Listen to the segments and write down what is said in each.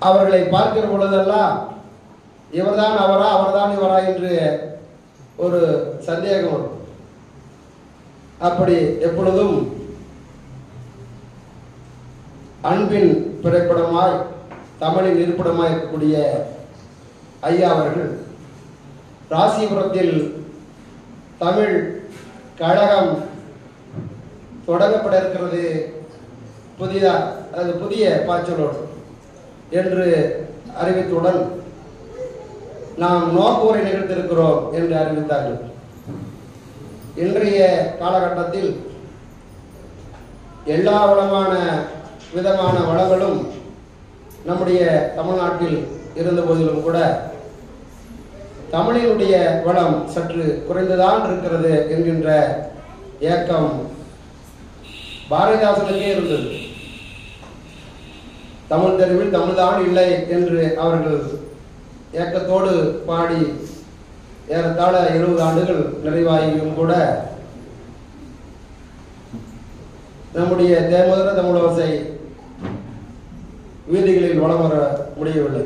அவர்களை பார்க்கிற பொழுதெல்லாம் இவர்தான் அவரா அவர்தான் இவரா என்று ஒரு சந்தேகம் வரும். அப்படி எப்பொழுதும் அன்பின் பிறப்பிடமாய் தமிழின் இருப்பிடமாய் இருக்கக்கூடிய ஐயா அவர்கள் ராசிபுரத்தில் தமிழ் கழகம் தொடங்கப்பட இருக்கிறது புதிய பாய்ச்சலோடு என்று அறிவித்துடன் நாம் நோக்குரை நிகழ்த்திருக்கிறோம் என்று அறிவித்தார்கள். இன்றைய காலகட்டத்தில் எல்லா விதமான வளங்களும் நம்முடைய தமிழ்நாட்டில் இருந்த போதிலும் கூட தமிழினுடைய வளம் சற்று குறைந்துதான் இருக்கிறது என்கின்ற ஏக்கம் பாரதிதாசனுக்கே இருந்தது. தமிழ் தெருவில் தமிழ்தான் இல்லை என்று அவர்கள் ஏக்கத்தோடு பாடி ஏறத்தாழ 70 ஆண்டுகள் நிறைவாகியும் கூட நம்முடைய தேமதுர தமிழோசை வீதிகளில் வலம் வர முடியவில்லை.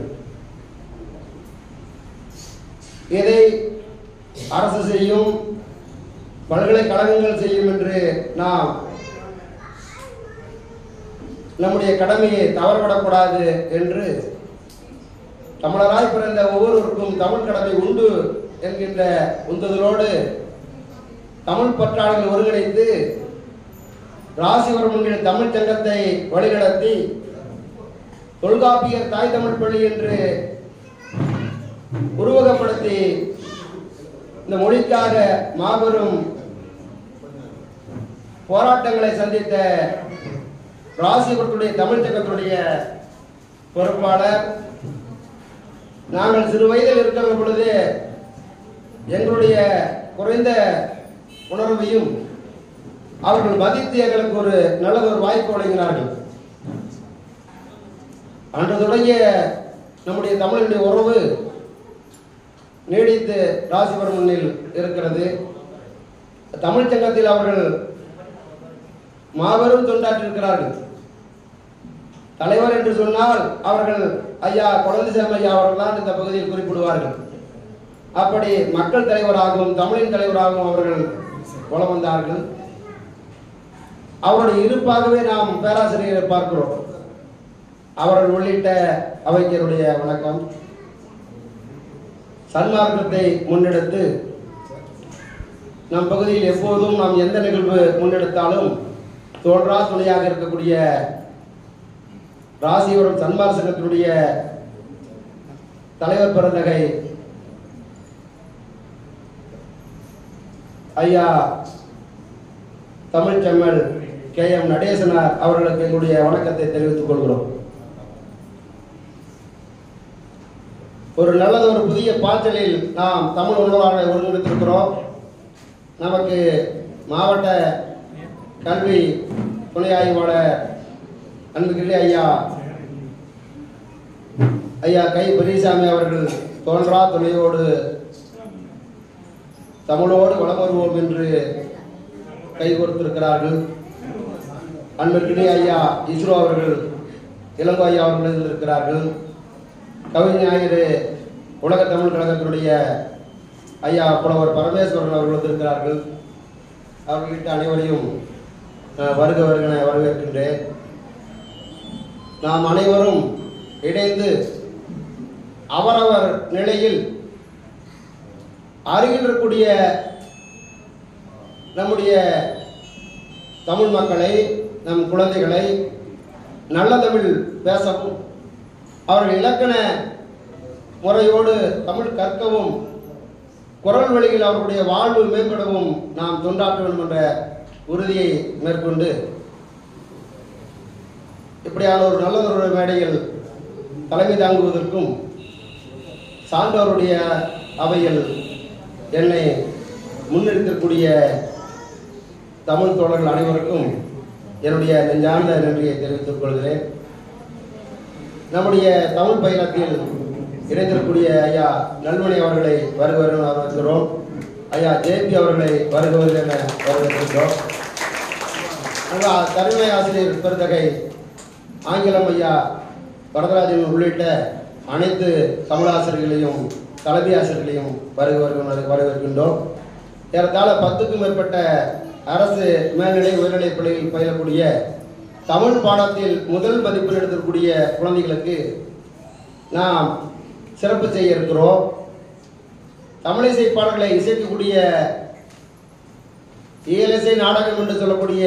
இதை அரசு செய்யும், பல்கலைக்கழகங்கள் செய்யும் என்று நாம் நம்முடைய கடமையை தவறவிடக்கூடாது என்று தமிழராய் பிறந்த ஒவ்வொருவருக்கும் தமிழ் கடமை உண்டு என்கின்ற உந்துதலோடு தமிழ் பற்றாளர்கள் ஒருங்கிணைத்து ராசிவர்மன் தமிழ் சங்கத்தை வழிநடத்தி தொல்காப்பியர் தாய் தமிழ் பள்ளி என்று உருவகப்படுத்தி இந்த மொழிக்காக மாபெரும் போராட்டங்களை சந்தித்த ராசிபுரத்துடைய தமிழ் சங்கத்துடைய பொறுப்பாளர், நாங்கள் சிறு வயதில் இருக்கிற பொழுது எங்களுடைய குறைந்த உணர்வையும் அவர்கள் மதித்து எங்களுக்கு ஒரு நல்லதொரு வாய்ப்பு வழங்கினார்கள். அன்று தொடங்கிய நம்முடைய தமிழனுடைய உறவு நீடித்து ராசிபுரமனில் இருக்கிறது. தமிழ் சங்கத்தில் அவர்கள் மாபெரும் தொண்டாற்றிருக்கிறார்கள். தலைவர் என்று சொன்னால் அவர்கள் ஐயா குழந்தைசாமி ஐயா அவர்கள் தான் இந்த பகுதியில் குறிப்பிடுவார்கள். அப்படி மக்கள் தலைவராகவும் தமிழின் தலைவராகவும் அவர்கள் வலம் வந்தார்கள். அவருடைய இருப்பாகவே நாம் பேராசிரியரை பார்க்கிறோம். அவர்கள் உள்ளிட்ட அவைஞருடைய வணக்கம். சன்மார்க்கத்தை முன்னெடுத்து நம் பகுதியில் எப்போதும் நாம் எந்த நிகழ்வு முன்னெடுத்தாலும் தோன்றா துணையாக இருக்கக்கூடிய ராசிபுரம் சன்மார்க்க சங்கத்தினுடைய தலைவர் பெருந்தகை ஐயா தமிழ் செம்மல் KM நடேசனார் அவர்களுக்கு எங்களுடைய வணக்கத்தை தெரிவித்துக் கொள்கிறோம். ஒரு நல்லதொரு புதிய பாய்ச்சலில் நாம் தமிழ் உணர்வாளரை ஒருங்கிணைத்திருக்கிறோம். நமக்கு மாவட்ட கல்வி துணை ஆய்வாளர் அன்புக்குரிய ஐயா கை பெரியசாமி அவர்கள் தோன்றா துணையோடு தமிழோடு வளம் வருவோம் என்று கை கொடுத்திருக்கிறார்கள். அன்புக்குரிய ஐயா இஸ்ரோ அவர்கள் இளங்கோ ஐயா அவர்கள் இருந்திருக்கிறார்கள். கவிஞாயிறு உலக தமிழ் கழகத்தினுடைய ஐயா புலவர் பரமேஸ்வரன் அவர்கள் வந்திருக்கிறார்கள். அவர்களிட்ட அனைவரையும் வருக வருகன வரவேற்கின்றேன். நாம் அனைவரும் இணைந்து அவரவர் நிலையில் அருகில் இருக்கக்கூடிய நம்முடைய தமிழ் மக்களை, நம் குழந்தைகளை நல்ல தமிழ் பேசவும், அவர்கள் இலக்கண முறையோடு தமிழ் கற்கவும், குரல் வழியில் அவர்களுடைய வாழ்வு மேம்படவும் நாம் தொண்டாற்ற வேண்டும் என்ற உறுதியை மேற்கொண்டு இப்படியான ஒரு நல்லதொரு மேடையில் தலைமை தாங்குவதற்கும் சான்றோருடைய அவையில் என்னை முன்னிறுத்தக்கூடிய தமிழ் தோழர்கள் அனைவருக்கும் என்னுடைய நெஞ்சார்ந்த நன்றியை தெரிவித்துக் கொள்கிறேன். நம்முடைய தமிழ் பயணத்தில் இணைந்திருக்கக்கூடிய ஐயா நல்மணி அவர்களை வருக வரவேற்கிறோம். ஐயா JP அவர்களை வருக என வரவேற்கின்றோம். தலைமை ஆசிரியர் பெருந்தகை ஆங்கிலம் ஐயா வரதராஜன் உள்ளிட்ட அனைத்து தமிழாசிரியர்களையும் தலைமை ஆசிரியர்களையும் வரவேற்கின்றோம். ஏறத்தாழ 10க்கும் மேற்பட்ட அரசு மேல்நிலை உயர்நிலைப் பள்ளிகளில் பயிலக்கூடிய தமிழ் பாடத்தில் முதல் மதிப்பெண் எடுக்கக்கூடிய குழந்தைகளுக்கு நாம் சிறப்பு செய்ய இருக்கிறோம். தமிழிசை பாடல்களை இசைக்கக்கூடிய இயலிசை நாடகம் என்று சொல்லக்கூடிய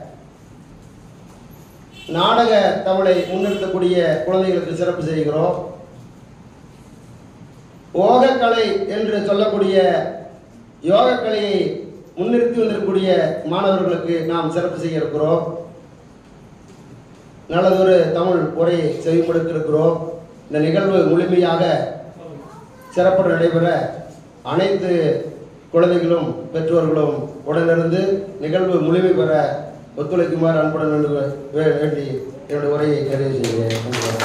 நாடக தமிழை முன்னிறுத்தக்கூடிய குழந்தைகளுக்கு சிறப்பு செய்கிறோம். யோகக்கலை என்று சொல்லக்கூடிய யோகக்கலையை முன்னிறுத்தி வந்திருக்கக்கூடிய மாணவர்களுக்கு நாம் சிறப்பு செய்ய இருக்கிறோம். நல்லதொரு தமிழ் உரை செவிமடுக்க இருக்கிறோம். இந்த நிகழ்வு முழுமையாக சிறப்புடன் நடைபெற அனைத்து குழந்தைகளும் பெற்றோர்களும் உடனிருந்து நிகழ்வு முழுமை பெற ஒத்துழைக்குமாறு அன்புடன் வேண்டி என்னுடைய உரையை நிறைவு செய்கிறேன்.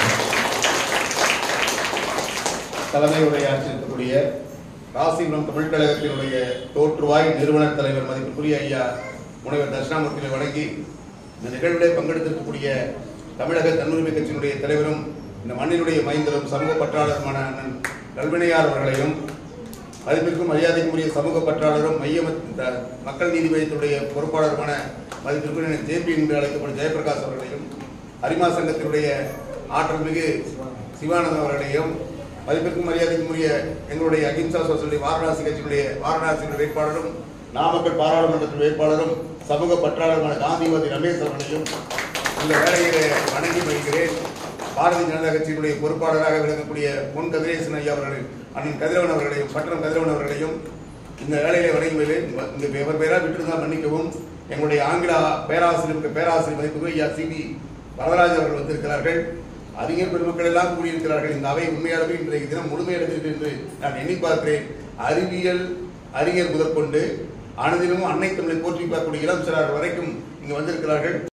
தலைமை உரையாற்றிருக்கக்கூடிய ராசிபுரம் தமிழ் கழகத்தினுடைய தோற்றுவாய் நிறுவனர் தலைவர் மதிப்புக்குரிய ஐயா முனைவர் தட்சிணாமூர்த்தியை வழங்கி இந்த நிகழ்விலே பங்கெடுத்திருக்கக்கூடிய தமிழக தன்னுரிமை கட்சியினுடைய தலைவரும் இந்த மண்ணினுடைய மைந்தரும் சமூக பற்றாளருமான அண்ணன் கல்வினையார் அவர்களையும் மதிப்பிற்கும் மரியாதைக்குரிய சமூக பற்றாளரும் மக்கள் நீதி மையத்தினுடைய பொறுப்பாளருமான மதிப்பிற்குரிய ஜேபி என்று அழைக்கப்படும் ஜெயபிரகாஷ் அவர்களையும் அரிமா சங்கத்தினுடைய ஆற்றல் மிகு சிவானந்தம் அவர்களையும் மதிப்பிற்கும் மரியாதைக்குரிய எங்களுடைய அகிம்சா சோசைட்டி வாரணாசி கட்சியினுடைய வாரணாசி வேட்பாளரும் நாமக்கல் பாராளுமன்றத்தின் வேட்பாளரும் சமூக பற்றாளருமான காந்திமதி ரமேஷ் அவர்களையும் இந்த வேலையிலே வணங்கி வருகிறேன். பாரதிய ஜனதா கட்சியினுடைய பொறுப்பாளராக விளங்கக்கூடிய பொன் கதிரேசன் ஐயா அவர்கள் அண்ணன் கதிரவன் அவர்களையும் பட்டணம் கதிரவன் அவர்களையும் இந்த வேலையிலே வணங்கி வருகிறேன். இந்த எவர் பேராக விட்டுருந்தால் மன்னிக்கவும். எங்களுடைய ஆங்கில பேராசிரியர் மதிப்புக்கு ஐயா சிபி வரதராஜ் அவர்கள் வந்திருக்கிறார்கள். அறிஞர் பெருமக்கள் எல்லாம் கூடியிருக்கிறார்கள். இந்த அவை உண்மையாகவே இன்றைய தினம் முழுமையடைந்தது என்று நான் எண்ணி பார்க்கிறேன். அறிவியல் அறிஞர் முதற்கொண்டு அனுதினமும் அன்னை தமிழை போற்றி பார்க்கக்கூடிய இளம் சிறார் வரைக்கும் இங்கு வந்திருக்கிறார்கள்.